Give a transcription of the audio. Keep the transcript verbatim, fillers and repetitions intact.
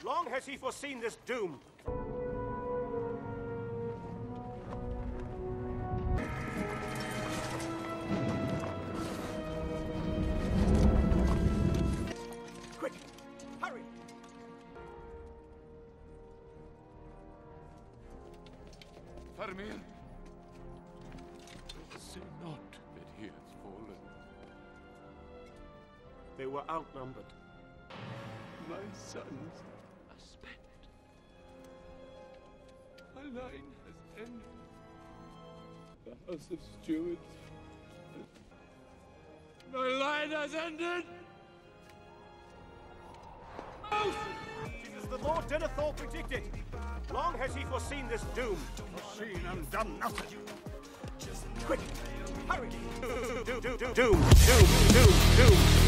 Long has he foreseen this doom. Quick, hurry! Faramir, say not that he has fallen. They were outnumbered. My sons are spent. My line has ended. The House of Stewards. My line has ended! Move! It is the Lord Denethor predicted. Long has he foreseen this doom. Seen and done nothing. Quick, hurry! Doom, doom, doom, doom, doom, doom.